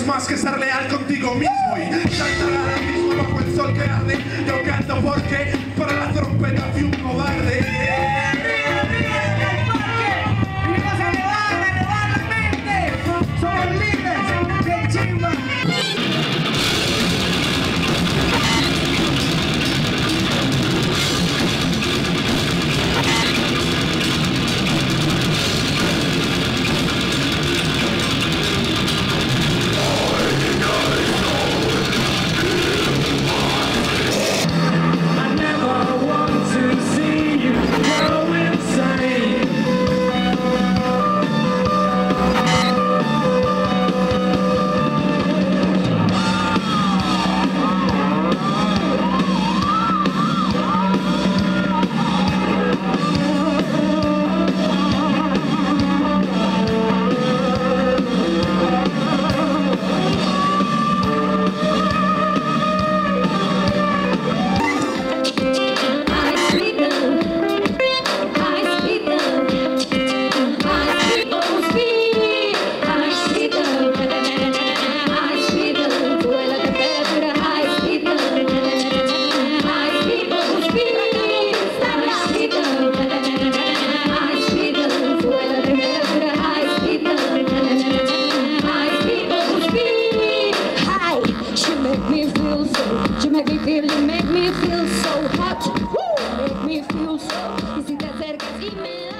más que ser leal contigo mismo y saltar ahora mismo bajo el sol que arde. Yo canto porque para la trompeta fui un cobarde. Vinimos a elevar la mente. Somos libres de chimba. You make me feel so hot, make me feel so. Y si te acercas y me